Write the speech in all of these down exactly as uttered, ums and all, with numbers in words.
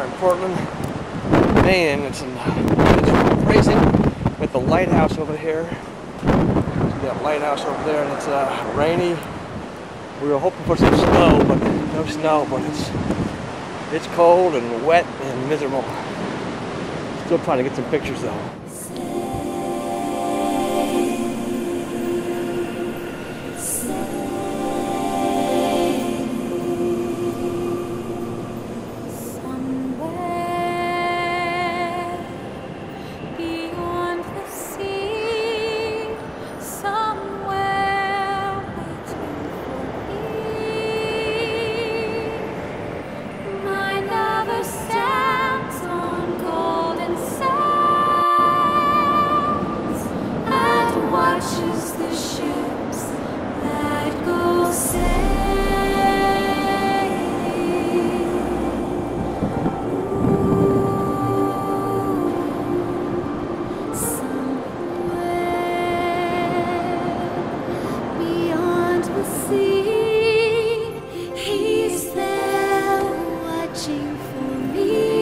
in Portland, Maine. It's in it's racing with the lighthouse over here. See that lighthouse over there, and it's uh, rainy. We were hoping for some snow, but no snow. But it's it's cold and wet and miserable. Still trying to get some pictures though. Watches the ships that go sailing somewhere beyond the sea. He's there watching for me.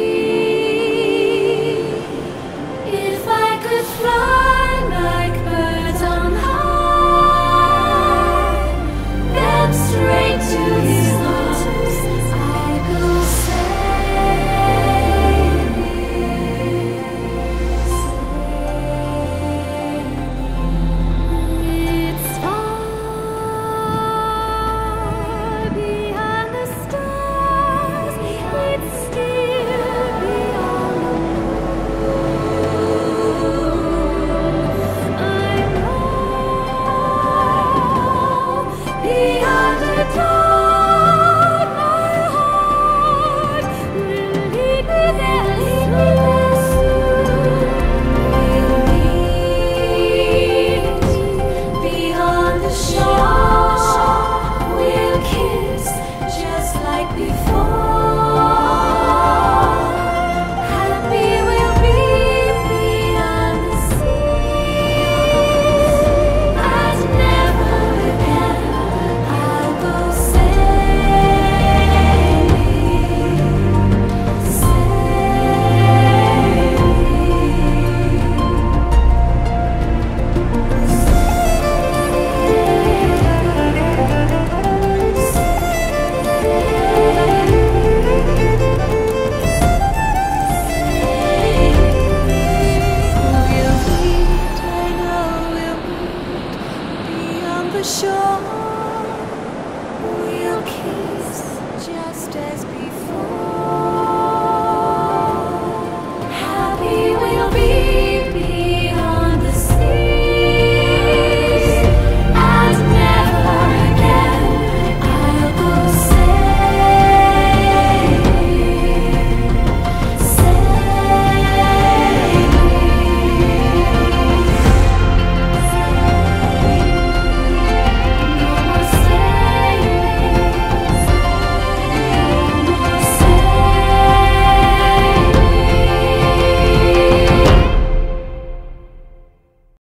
If I could fly like birds on high, then straight to his arms I'd go sailing, sailing. It's far beyond the stars, it's still beyond the beyond the dawn, my heart will lead me there, lead me there soon. We'll meet beyond the shore, we'll kiss just like before. Happy we'll be beyond the seas, and never again I'll go sailing, we'll meet, I know we'll meet beyond the shore. We'll kiss just as before.